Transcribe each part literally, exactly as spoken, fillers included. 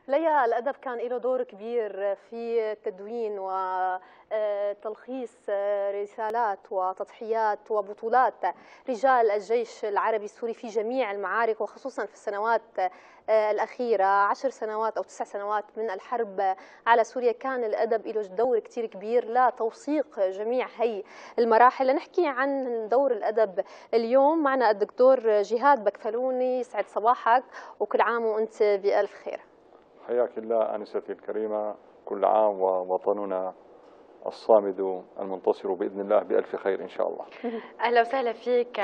ليا الأدب كان له دور كبير في تدوين وتلخيص رسالات وتضحيات وبطولات رجال الجيش العربي السوري في جميع المعارك، وخصوصا في السنوات الأخيرة، عشر سنوات أو تسع سنوات من الحرب على سوريا. كان الأدب له دور كتير كبير لتوثيق جميع هي المراحل. لنحكي عن دور الأدب اليوم معنا الدكتور جهاد بكفلوني. يسعد صباحك وكل عام وأنت بألف خير. حياك الله أنستي الكريمة، كل عام ووطننا الصامد المنتصر بإذن الله بألف خير إن شاء الله. أهلا وسهلا فيك،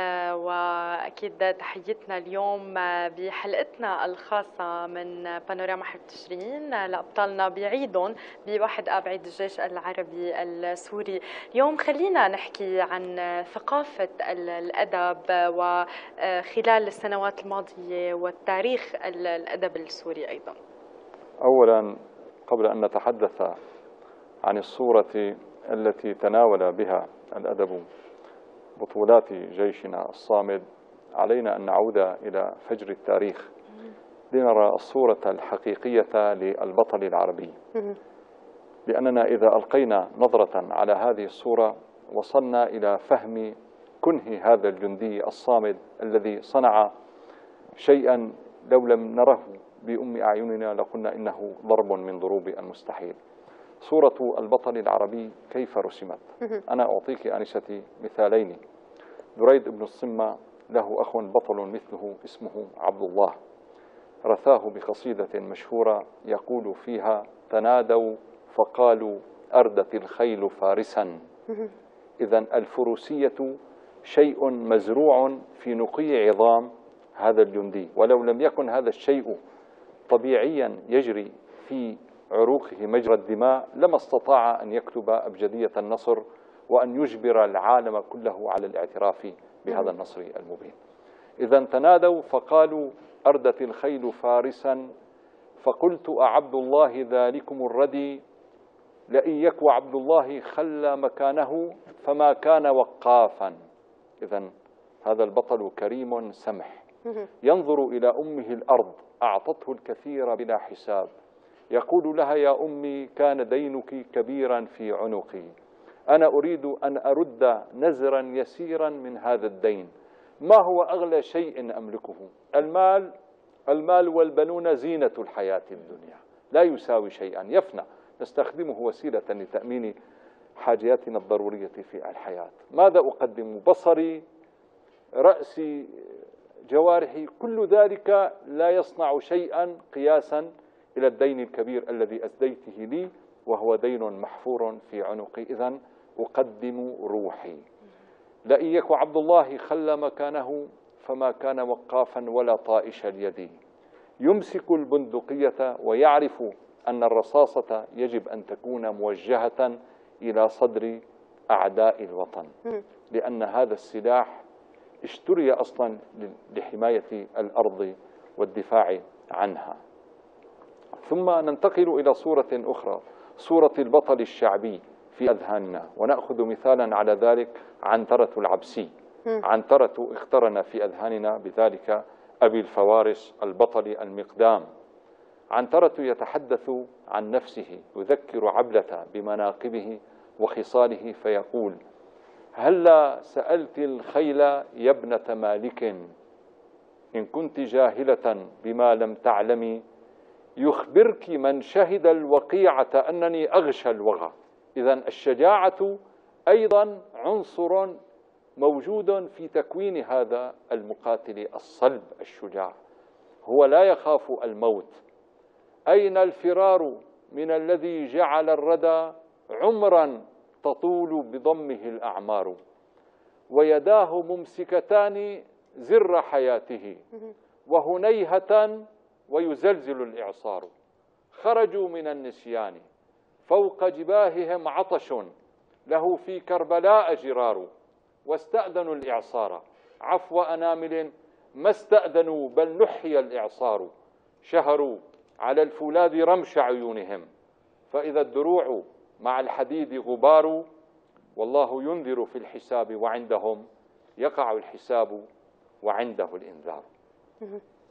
وأكيد تحيتنا اليوم بحلقتنا الخاصة من بانوراما حرب تشرين لأبطالنا بعيدهم بواحد آب عيد الجيش العربي السوري. اليوم خلينا نحكي عن ثقافة الأدب وخلال السنوات الماضية وتاريخ الأدب السوري أيضا. أولا، قبل أن نتحدث عن الصورة التي تناول بها الأدب بطولات جيشنا الصامد، علينا أن نعود إلى فجر التاريخ لنرى الصورة الحقيقية للبطل العربي، لأننا إذا ألقينا نظرة على هذه الصورة وصلنا إلى فهم كنه هذا الجندي الصامد الذي صنع شيئا لو لم نره بأم أعيننا لقلنا إنه ضرب من ضروب المستحيل. صورة البطل العربي كيف رسمت؟ أنا أعطيك أنستي مثالين. دريد بن الصمة له أخ بطل مثله اسمه عبد الله، رثاه بقصيدة مشهورة يقول فيها: تنادوا فقالوا أردت الخيل فارسا. إذن الفروسية شيء مزروع في نقي عظام هذا الجندي، ولو لم يكن هذا الشيء طبيعيا يجري في عروقه مجرى الدماء لما استطاع أن يكتب أبجدية النصر وأن يجبر العالم كله على الاعتراف بهذا النصر المبين. إذا تنادوا فقالوا أردت الخيل فارسا، فقلت أعبد الله ذلكم الردي، لئن يكو عبد الله خلى مكانه فما كان وقافا. إذا هذا البطل كريم سمح، ينظر إلى أمه الأرض أعطته الكثير بلا حساب، يقول لها: يا أمي كان دينك كبيرا في عنقي، أنا أريد أن أرد نزرا يسيرا من هذا الدين. ما هو أغلى شيء أملكه؟ المال المال والبنون زينة الحياة الدنيا، لا يساوي شيئا، يفنى، نستخدمه وسيلة لتأمين حاجاتنا الضرورية في الحياة. ماذا أقدم؟ بصري، رأسي، جوارحي، كل ذلك لا يصنع شيئا قياسا إلى الدين الكبير الذي أسديته لي، وهو دين محفور في عنقي. إذن أقدم روحي. لئن يك عبد الله خلى مكانه فما كان وقافا ولا طائش اليد. يمسك البندقية ويعرف أن الرصاصة يجب أن تكون موجهة إلى صدر أعداء الوطن، لأن هذا السلاح اشتري أصلا لحماية الأرض والدفاع عنها. ثم ننتقل إلى صورة أخرى، صورة البطل الشعبي في أذهاننا، ونأخذ مثالا على ذلك عنترة العبسي. عنترة اقترن في أذهاننا بذلك أبي الفوارس البطل المقدام. عنترة يتحدث عن نفسه، يذكر عبلة بمناقبه وخصاله فيقول: هلا سألت الخيل يا ابنة مالك، إن كنت جاهلة بما لم تعلمي، يخبرك من شهد الوقيعة أنني أغشى الوغى. إذن الشجاعة أيضا عنصر موجود في تكوين هذا المقاتل الصلب الشجاع، هو لا يخاف الموت. أين الفرار من الذي جعل الردى عمرا تطول بضمه الأعمار، ويداه ممسكتان زر حياته، وهنيهة ويزلزل الإعصار. خرجوا من النسيان فوق جباههم عطش، له في كربلاء جرار، واستأذنوا الإعصار عفو أنامل ما استأذنوا بل نحي الإعصار. شهروا على الفولاذ رمش عيونهم، فإذا الدروع مع الحديد غبار، والله ينذر في الحساب وعندهم يقع الحساب وعنده الإنذار.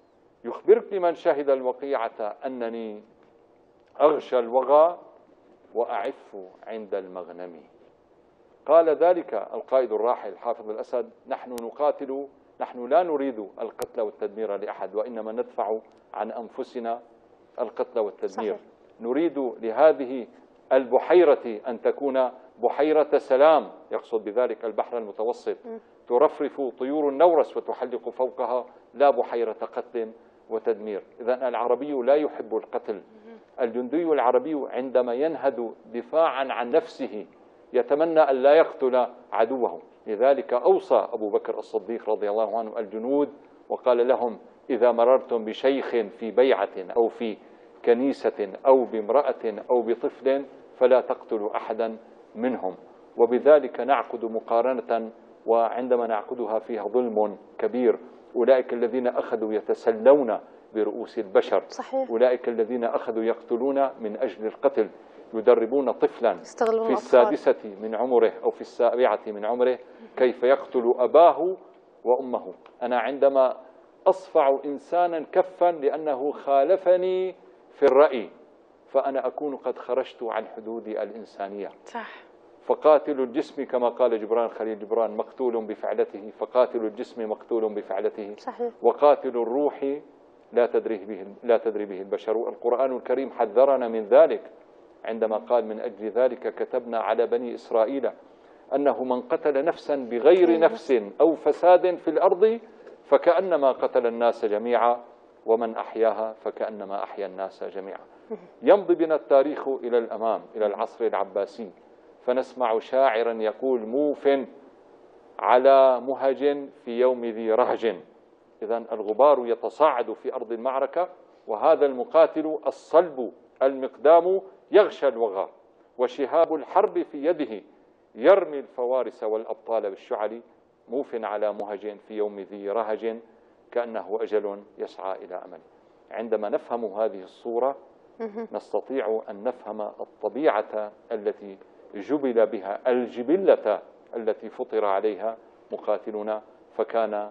يخبرك من شهد الوقيعة أنني أغشى الوغى وأعف عند المغنم. قال ذلك القائد الراحل حافظ الأسد: نحن نقاتل، نحن لا نريد القتل والتدمير لأحد، وإنما ندفع عن أنفسنا القتل والتدمير. صحيح. نريد لهذه البحيرة أن تكون بحيرة سلام، يقصد بذلك البحر المتوسط، م. ترفرف طيور النورس وتحلق فوقها، لا بحيرة قتل وتدمير. إذن العربي لا يحب القتل. الجندي العربي عندما ينهد دفاعا عن نفسه يتمنى أن لا يقتل عدوه. لذلك أوصى أبو بكر الصديق رضي الله عنه الجنود وقال لهم: إذا مررتم بشيخ في بيعة أو في كنيسة أو بامرأة أو بطفل فلا تقتلوا أحدا منهم. وبذلك نعقد مقارنة، وعندما نعقدها فيها ظلم كبير. أولئك الذين أخذوا يتسلون برؤوس البشر. صحيح. أولئك الذين أخذوا يقتلون من أجل القتل، يدربون طفلا في السادسة من عمره أو في السابعة من عمره كيف يقتل أباه وأمه. أنا عندما أصفع إنسانا كفا لأنه خالفني في الرأي فأنا أكون قد خرجت عن حدود الإنسانية. صح. فقاتل الجسم كما قال جبران خليل جبران مقتول بفعلته، فقاتل الجسم مقتول بفعلته. صحيح. وقاتل الروح لا تدري به لا تدري به البشر. القرآن الكريم حذرنا من ذلك عندما قال: من أجل ذلك كتبنا على بني إسرائيل أنه من قتل نفسا بغير نفس أو فساد في الأرض فكأنما قتل الناس جميعا ومن أحياها فكأنما أحيا الناس جميعا. يمضي بنا التاريخ إلى الأمام إلى العصر العباسي فنسمع شاعرا يقول: موف على مهج في يوم ذي رهج. إذن الغبار يتصاعد في أرض المعركة، وهذا المقاتل الصلب المقدام يغشى الوغى، وشهاب الحرب في يده يرمي الفوارس والأبطال بالشعل. موف على مهج في يوم ذي رهج كأنه أجل يسعى إلى أمل. عندما نفهم هذه الصورة نستطيع أن نفهم الطبيعة التي جبل بها، الجبلة التي فطر عليها مقاتلنا، فكان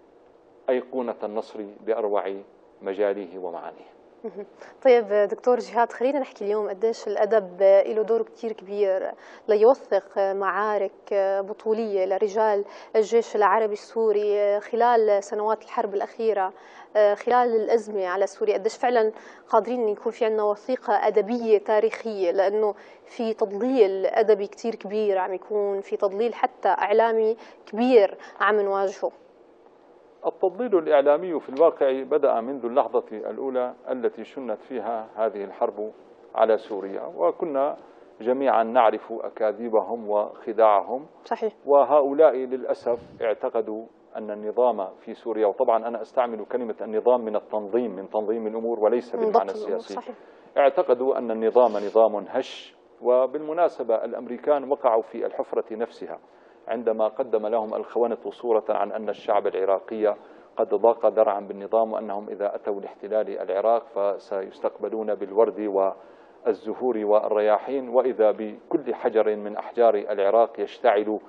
أيقونة النصر بأروع مجاليه ومعانيه. طيب دكتور جهاد، خلينا نحكي اليوم قديش الأدب له دور كتير كبير ليوثق معارك بطولية لرجال الجيش العربي السوري خلال سنوات الحرب الأخيرة، خلال الأزمة على سوريا. قديش فعلا قادرين أن يكون في عندنا وثيقة أدبية تاريخية، لأنه في تضليل أدبي كتير كبير عم يكون، في تضليل حتى إعلامي كبير عم نواجهه. التضليل الإعلامي في الواقع بدأ منذ اللحظة الأولى التي شنت فيها هذه الحرب على سوريا، وكنا جميعا نعرف أكاذيبهم وخداعهم. صحيح. وهؤلاء للأسف اعتقدوا أن النظام في سوريا، وطبعا أنا أستعمل كلمة النظام من التنظيم، من تنظيم الأمور وليس بالمعنى السياسي. صحيح. اعتقدوا أن النظام نظام هش. وبالمناسبة الأمريكان وقعوا في الحفرة نفسها عندما قدم لهم الخونة صورة عن أن الشعب العراقي قد ضاق ذرعا بالنظام، وأنهم إذا أتوا لاحتلال العراق فسيستقبلون بالورد والزهور والرياحين، وإذا بكل حجر من أحجار العراق يشتعل.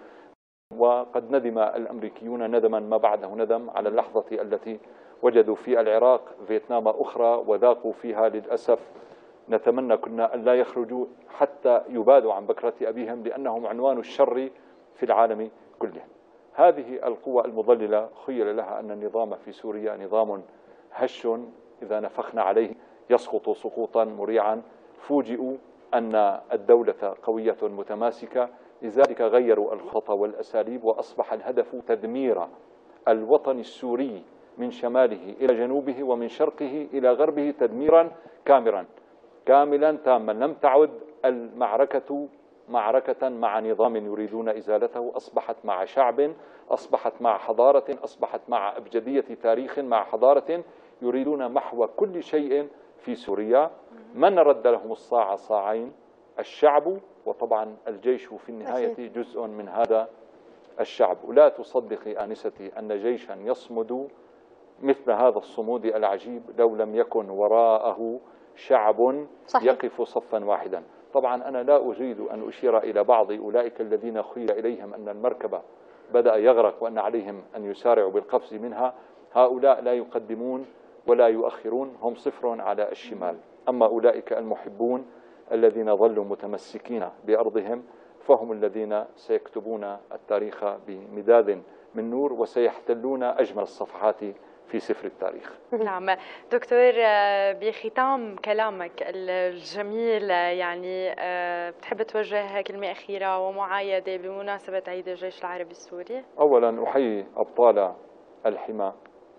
وقد ندم الأمريكيون ندما ما بعده ندم على اللحظة التي وجدوا في العراق فيتنام أخرى وذاقوا فيها للأسف. نتمنى كنا أن لا يخرجوا حتى يبادوا عن بكرة أبيهم، لأنهم عنوان الشر في العالم كله. هذه القوى المضللة خيل لها أن النظام في سوريا نظام هش، إذا نفخنا عليه يسقط سقوطا مريعا. فوجئوا أن الدولة قوية متماسكة، لذلك غيروا الخطى والأساليب، وأصبح الهدف تدمير الوطن السوري من شماله إلى جنوبه ومن شرقه إلى غربه تدميرا كاملا كاملا تاما. لم تعد المعركة معركة مع نظام يريدون إزالته، أصبحت مع شعب، أصبحت مع حضارة، أصبحت مع أبجدية تاريخ، مع حضارة يريدون محو كل شيء في سوريا. من رد لهم الصاع صاعين؟ الشعب، وطبعا الجيش في النهاية جزء من هذا الشعب. ولا تصدقي آنستي أن جيشا يصمد مثل هذا الصمود العجيب لو لم يكن وراءه شعب صحيح. يقف صفا واحدا. طبعا أنا لا أريد أن أشير إلى بعض أولئك الذين خيل إليهم أن المركبة بدأ يغرق وأن عليهم أن يسارعوا بالقفز منها. هؤلاء لا يقدمون ولا يؤخرون، هم صفر على الشمال. أما أولئك المحبون الذين ظلوا متمسكين بأرضهم فهم الذين سيكتبون التاريخ بمداد من نور وسيحتلون أجمل الصفحات في سفر التاريخ. نعم دكتور، بختام كلامك الجميل يعني بتحب توجه كلمة أخيرة ومعايدة بمناسبة عيد الجيش العربي السوري؟ أولا أحيي أبطال الحمى،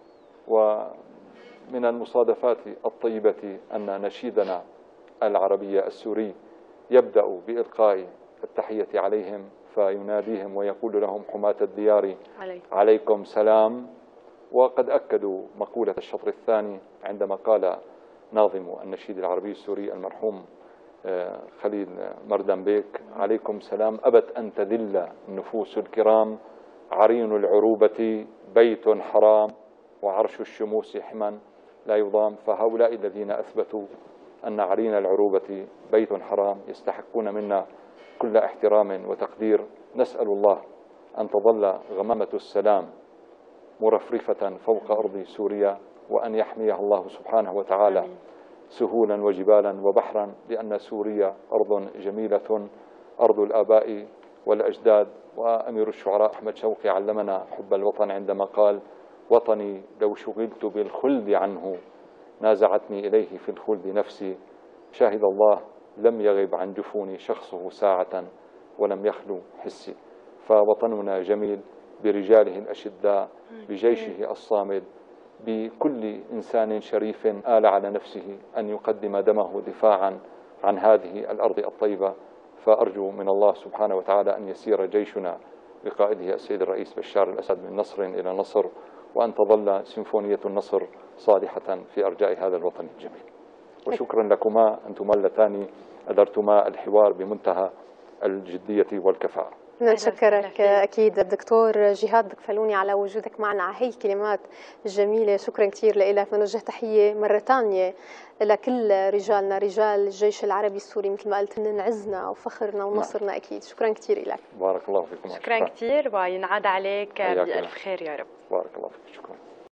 ومن المصادفات الطيبة أن نشيدنا العربي السوري يبدأ بإلقاء التحية عليهم فيناديهم ويقول لهم حماة الديار عليكم سلام. وقد أكدوا مقولة الشطر الثاني عندما قال ناظم النشيد العربي السوري المرحوم خليل مردان بيك: عليكم سلام أبت أن تذل النفوس الكرام، عرين العروبة بيت حرام، وعرش الشموس حما لا يضام. فهؤلاء الذين أثبتوا أن عرين العروبة بيت حرام يستحقون منا كل احترام وتقدير. نسأل الله أن تظل غمامة السلام مرفرفة فوق أرض سوريا، وأن يحميها الله سبحانه وتعالى سهولا وجبالا وبحرا، لأن سوريا أرض جميلة، أرض الآباء والأجداد. وأمير الشعراء أحمد شوقي علمنا حب الوطن عندما قال: وطني لو شغلت بالخلد عنه نازعتني إليه في الخلد نفسي، شاهد الله لم يغب عن جفوني شخصه ساعة ولم يخلو حسي. فوطننا جميل برجاله الأشداء، بجيشه الصامد، بكل إنسان شريف آل على نفسه أن يقدم دمه دفاعا عن هذه الأرض الطيبة. فأرجو من الله سبحانه وتعالى أن يسير جيشنا بقائده السيد الرئيس بشار الأسد من نصر إلى نصر، وأن تظل سيمفونية النصر صالحة في أرجاء هذا الوطن الجميل. وشكرا لكما أنتما اللتان أدرتما الحوار بمنتهى الجدية والكفاءة. نشكرك أكيد الدكتور جهاد دكفلوني على وجودك معنا على هي الكلمات الجميلة. شكرا كثير لك. بنوجه تحية مرة ثانية لكل رجالنا، رجال الجيش العربي السوري، مثل ما قلت هن عزنا وفخرنا ونصرنا. أكيد شكرا كثير لك. بارك الله فيكم. شكرا كثير وينعاد عليك بألف خير يا رب. بارك الله فيك. شكرا.